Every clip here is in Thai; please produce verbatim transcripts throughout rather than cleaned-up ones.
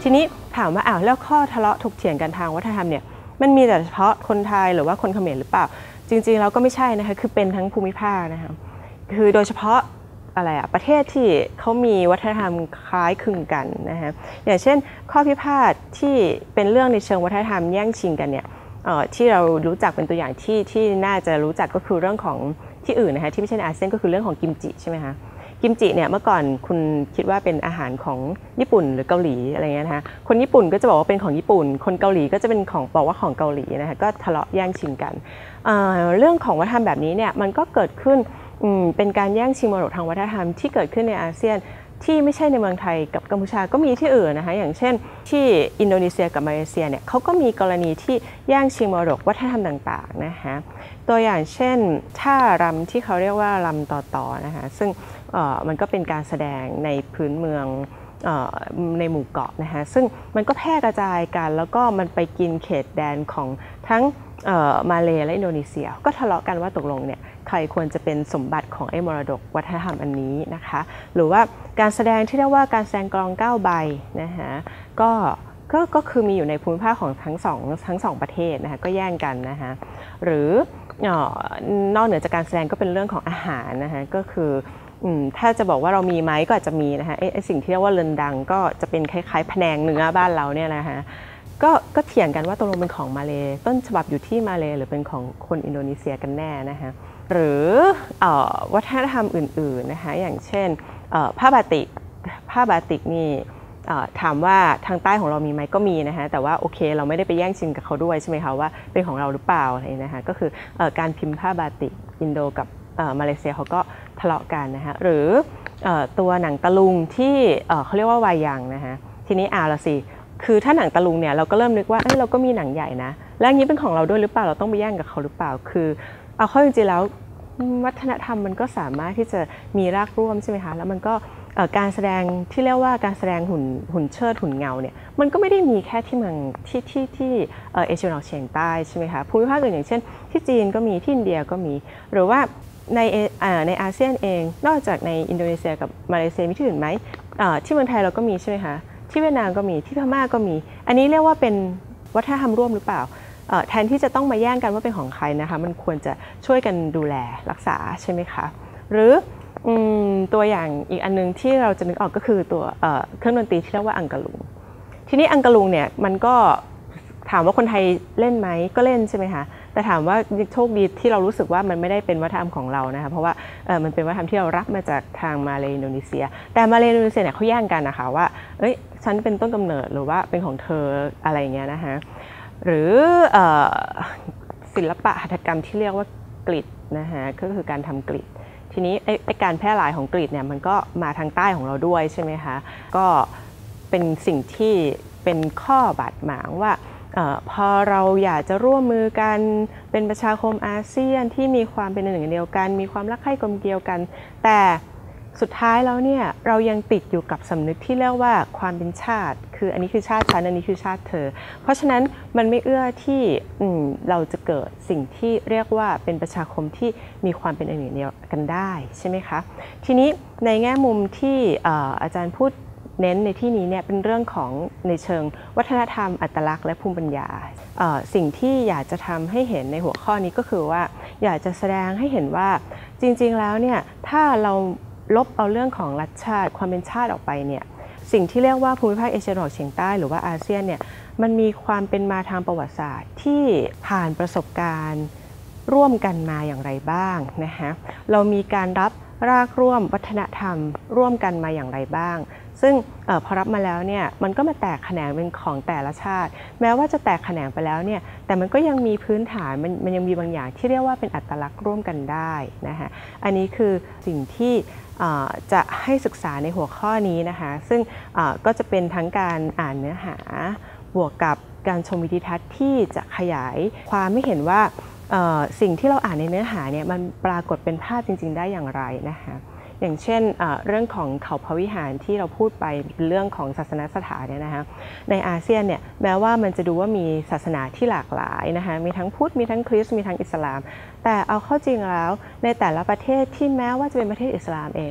ทีนี้ถามว่าอ้าวแล้วข้อทะเลาะถกเถียงกันทางวัฒนธรรมเนี่ยมันมีแต่เฉพาะคนไทยหรือว่าคนเขมรหรือเปล่าจริงๆแล้วก็ไม่ใช่นะคะคือเป็นทั้งภูมิภาคนะคะคือโดยเฉพาะอะไรอะประเทศที่เขามีวัฒนธรรมคล้ายคลึงกันนะคะอย่างเช่นข้อพิพาทที่เป็นเรื่องในเชิงวัฒนธรรมแย่งชิงกันเนี่ยที่เรารู้จักเป็นตัวอย่างที่ที่น่าจะรู้จักก็คือเรื่องของที่อื่นนะคะที่ไม่ใช่ในอาเซียนก็คือเรื่องของกิมจิใช่ไหมคะกิมจิเนี่ยเมื่อก่อนคุณคิดว่าเป็นอาหารของญี่ปุ่นหรือเกาหลีอะไรเงี้ยนะคะคนญี่ปุ่นก็จะบอกว่าเป็นของญี่ปุ่นคนเกาหลีก็จะเป็นของบอกว่าของเกาหลีนะคะก็ทะเลาะแย่งชิงกัน เอ่อ เรื่องของวัฒนธรรมแบบนี้เนี่ยมันก็เกิดขึ้นเป็นการแย่งชิงมรดกทางวัฒนธรรมที่เกิดขึ้นในอาเซียนที่ไม่ใช่ในเมืองไทยกับกัมพูชาก็มีที่อื่นนะคะอย่างเช่นที่อินโดนีเซียกับมาเลเซียเนี่ยเขาก็มีกรณีที่แย่งชิงมรดกวัฒนธรรมต่างๆนะคะตัวอย่างเช่นท่ารำที่เขาเรียกว่ารำต่อต่อนะคะซึ่งมันก็เป็นการแสดงในพื้นเมืองในหมู่เกาะนะคะซึ่งมันก็แพร่กระจายกันแล้วก็มันไปกินเขตแดนของทั้งมาเลและอินโดนีเซียก็ทะเลาะกันว่าตกลงเนี่ยใครควรจะเป็นสมบัติของไอ้มรดกวัฒนธรรมอันนี้นะคะหรือว่าการแสดงที่เรียกว่าการแสดงกลองเก้าใบนะคะก็ก็ก็คือมีอยู่ในภูมิภาคของทั้งสองทั้งสองประเทศนะคะก็แย่งกันนะคะหรือนอกเหนือจากการแสดงก็เป็นเรื่องของอาหารนะคะก็คือถ้าจะบอกว่าเรามีไหมก็อาจจะมีนะคะไอ้สิ่งที่เรียกว่าเลินดังก็จะเป็นคล้ายๆแผนงเนื้อบ้านเราเนี่ยนะคะก็ก็เถียงกันว่าตกลงเป็นของมาเลต้นฉบับอยู่ที่มาเลหรือเป็นของคนอินโดนีเซียกันแน่นะคะหรือวัฒนธรรมอื่นๆนะคะอย่างเช่นผ้าบาติกผ้าบาติกนี่ถามว่าทางใต้ของเรามีไหมก็มีนะคะแต่ว่าโอเคเราไม่ได้ไปแย่งชิงกับเขาด้วยใช่ไหมคะว่าเป็นของเราหรือเปล่าอะไรนะคะก็คือการพิมพ์ผ้าบาติกอินโดกับมาเลเซียเขาก็ทะเลาะกันนะคะหรือตัวหนังตะลุงที่เขาเรียกว่าวายังนะคะทีนี้อ่าละสิคือถ้าหนังตะลุงเนี่ยเราก็เริ่มนึกว่าเอ้ยเราก็มีหนังใหญ่นะแล้วอย่างนี้เป็นของเราด้วยหรือเปล่าเราต้องไปแย่งกับเขาหรือเปล่าคือเอาเข้าจริงๆแล้ววัฒนธรรมมันก็สามารถที่จะมีรากร่วมใช่ไหมคะแล้วมันก็การแสดงที่เรียกว่าการแสดงหุ่นหุ่นเชิดหุ่นเงาเนี่ยมันก็ไม่ได้มีแค่ที่เมืองที่ที่ที่เอเชียตะวันออกเฉียงใต้ใช่ไหมคะภูมิภาคอื่นอย่างเช่นที่จีนก็มีที่อินเดียก็มีหรือว่าในในอาเซียนเองนอกจากในอินโดนีเซียกับมาเลเซียมีที่อื่นไหมที่เมืองไทยเราก็มีใช่ไหมคะที่เวียดนามก็มีที่พม่าก็มีอันนี้เรียกว่าเป็นวัฒนธรรมร่วมหรือเปล่าแทนที่จะต้องมาแย่งกันว่าเป็นของใครนะคะมันควรจะช่วยกันดูแลรักษาใช่ไหมคะหรือตัวอย่างอีกอันนึงที่เราจะนึกออกก็คือตัวเครื่องดนตรีที่เรียกว่าอังกะลุงทีนี้อังกะลุงเนี่ยมันก็ถามว่าคนไทยเล่นไหมก็เล่นใช่ไหมคะแต่ถามว่าโชคดีที่เรารู้สึกว่ามันไม่ได้เป็นวัฒนธรรมของเรานะคะเพราะว่ามันเป็นวัฒนธรรมที่เรารับมาจากทางมาเลอินโดนีเซียแต่มาเลอินโดนีเซียเนี่ยเขาแย่งกันนะคะว่าเอ้ยฉันเป็นต้นกำเนิดหรือว่าเป็นของเธออะไรอย่างเงี้ยนะคะหรือศิลปะหัตถกรรมที่เรียกว่ากรีดนะคะก็คือการทำกรีดทีนี้ไอ้การแพร่หลายของกรีดเนี่ยมันก็มาทางใต้ของเราด้วยใช่ไหมคะก็เป็นสิ่งที่เป็นข้อบาดหมางว่าพอเราอยากจะร่วมมือกันเป็นประชาคมอาเซียนที่มีความเป็นหนึ่งเดียวกันมีความรักใคร่กลมเกลียวกันแต่สุดท้ายแล้วเนี่ยเรายังติดอยู่กับสำนึกที่เรียกว่าความเป็นชาติคืออันนี้คือชาติฉันอันนี้คือชาติเธอเพราะฉะนั้นมันไม่เอื้อที่เราจะเกิดสิ่งที่เรียกว่าเป็นประชาคมที่มีความเป็นหนึ่งเดียวกันได้ใช่ไหมคะทีนี้ในแง่มุมที่อาจารย์พูดเน้นในที่นี้เนี่ยเป็นเรื่องของในเชิงวัฒนธรรมอัตลักษณ์และภูมิปัญญาสิ่งที่อยากจะทำให้เห็นในหัวข้อนี้ก็คือว่าอยากจะแสดงให้เห็นว่าจริงๆแล้วเนี่ยถ้าเราลบเอาเรื่องของรัฐชาติความเป็นชาติออกไปเนี่ยสิ่งที่เรียกว่าภูมิภาคเอเชียตะวันออกเฉียงใต้หรือว่าอาเซียนเนี่ยมันมีความเป็นมาทางประวัติศาสตร์ที่ผ่านประสบการณ์ร่วมกันมาอย่างไรบ้างนะคะเรามีการรับรากร่วมวัฒนธรรมร่วมกันมาอย่างไรบ้างซึ่งอพอรับมาแล้วเนี่ยมันก็มาแตกแขนงเป็นของแต่ละชาติแม้ว่าจะแตกแขนงไปแล้วเนี่ยแต่มันก็ยังมีพื้นฐานมันมันยังมีบางอย่างที่เรียกว่าเป็นอัตลักษณ์ร่วมกันได้นะคะอันนี้คือสิ่งที่จะให้ศึกษาในหัวข้อนี้นะคะซึ่งก็จะเป็นทั้งการอ่านเนื้อหาบวกกับการชมวิดีทัศน์ที่จะขยายความให้เห็นว่าสิ่งที่เราอ่านในเนื้อหาเนี่ยมันปรากฏเป็นภาพจริงๆได้อย่างไรนะคะอย่างเช่นเรื่องของเขาพระวิหารที่เราพูดไปเป็นเรื่องของศาสนสถานเนี่ยนะคะในอาเซียนเนี่ยแม้ว่ามันจะดูว่ามีศาสนาที่หลากหลายนะคะมีทั้งพุทธมีทั้งคริสต์มีทั้งอิสลามแต่เอาเข้าจริงแล้วในแต่ละประเทศที่แม้ว่าจะเป็นประเทศอิสลามเองเนี่ย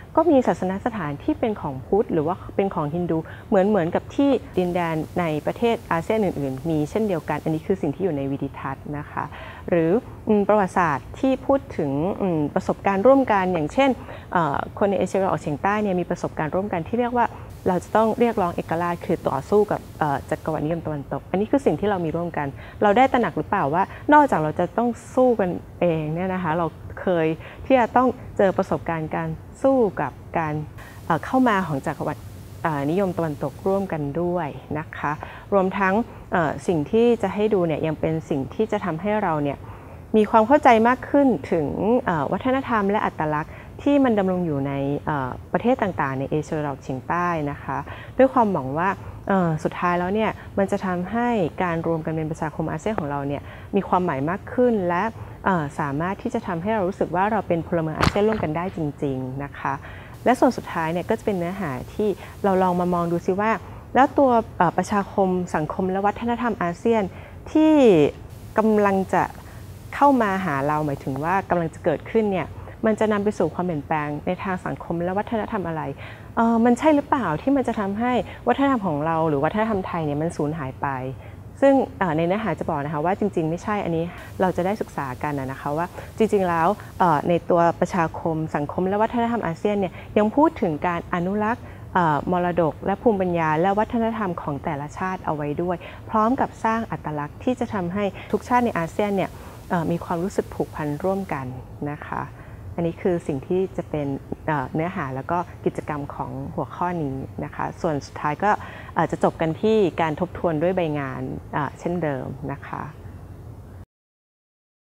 ก็มีศาสนสถานที่เป็นของพุทธหรือว่าเป็นของฮินดูเหมือนเหมือนกับที่ดินแดนในประเทศอาเซียนอื่นๆมีเช่นเดียวกันอันนี้คือสิ่งที่อยู่ในวิดิทัศน์นะคะหรือประวัติศาสตร์ที่พูดถึงประสบการณ์ร่วมกันอย่างเช่นคนในเอเชียตะวันออกเฉียงใต้เนี่ยมีประสบการณ์ร่วมกันที่เรียกว่าเราจะต้องเรียกร้องเอกราชคือต่อสู้กับจักรวรรดินิยมตะวันตกอันนี้คือสิ่งที่เรามีร่วมกันเราได้ตระหนักหรือเปล่าว่านอกจากเราจะต้องสู้กันเองเนี่ยนะคะเราเคยที่จะต้องเจอประสบการณ์การสู้กับการเข้ามาของจักรวรรดินิยมตะวันตกร่วมกันด้วยนะคะรวมทั้งสิ่งที่จะให้ดูเนี่ยยังเป็นสิ่งที่จะทำให้เราเนี่ยมีความเข้าใจมากขึ้นถึงวัฒนธรรมและอัตลักษณ์ที่มันดำรงอยู่ในประเทศต่างๆในเอเชียตะวันออกเฉียงใต้นะคะด้วยความหวังว่าสุดท้ายแล้วเนี่ยมันจะทำให้การรวมกันเป็นประชาคมอาเซียนของเราเนี่ยมีความหมายมากขึ้นและสามารถที่จะทำให้เรารู้สึกว่าเราเป็นพลเมืองอาเซียนร่วมกันได้จริงๆนะคะและส่วนสุดท้ายเนี่ยก็จะเป็นเนื้อหาที่เราลองมามองดูซิว่าแล้วตัวประชาคมสังคมและวัฒนธรรมอาเซียนที่กำลังจะเข้ามาหาเราหมายถึงว่ากำลังจะเกิดขึ้นเนี่ยมันจะนำไปสู่ความเปลี่ยนแปลงในทางสังคมและวัฒนธรรมอะไรเออมันใช่หรือเปล่าที่มันจะทำให้วัฒนธรรมของเราหรือวัฒนธรรมไทยเนี่ยมันสูญหายไปซึ่งในเนื้อหาจะบอกนะคะว่าจริงๆไม่ใช่อันนี้เราจะได้ศึกษากันนะคะว่าจริงๆแล้วในตัวประชาคมสังคมและวัฒนธรรมอาเซียนเนี่ยยังพูดถึงการอนุรักษ์มรดกและภูมิปัญญาและวัฒนธรรมของแต่ละชาติเอาไว้ด้วยพร้อมกับสร้างอัตลักษณ์ที่จะทำให้ทุกชาติในอาเซียนเนี่ยมีความรู้สึกผูกพันร่วมกันนะคะอันนี้คือสิ่งที่จะเป็นเนื้อหาแล้วก็กิจกรรมของหัวข้อนี้นะคะส่วนสุดท้ายก็จะจบกันที่การทบทวนด้วยใบงานเช่นเดิมนะคะ